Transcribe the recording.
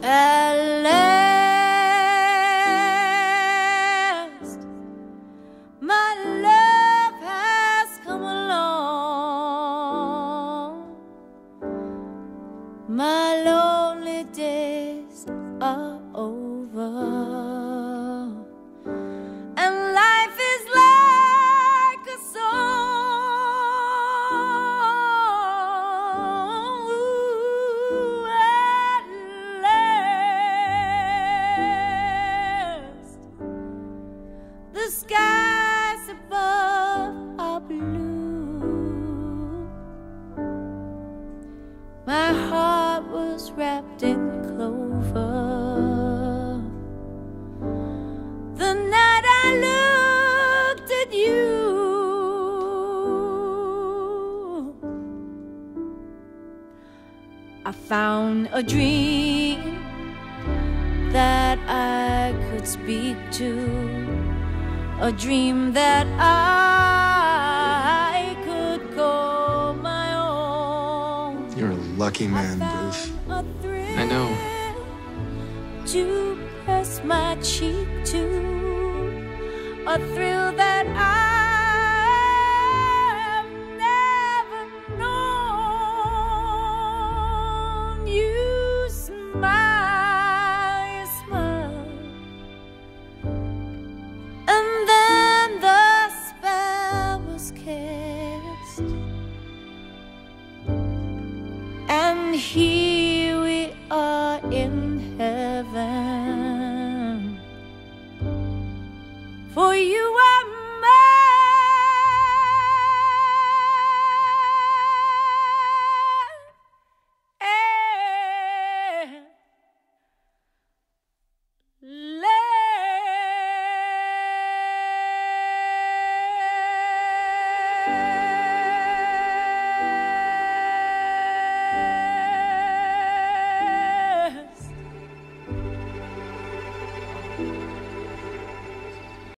At last, my love has come along. My lonely days are over, and life is like a song. Ooh, at last, the skies above are blue. My heart was wrapped in clover the night I looked at you. I found a dream that I could speak to, a dream that I could call my own. You're a lucky man, Bruce. I know. To press my cheek to, a thrill that I've never known. You smile, and then the spell was cast, and here we are in heaven. For you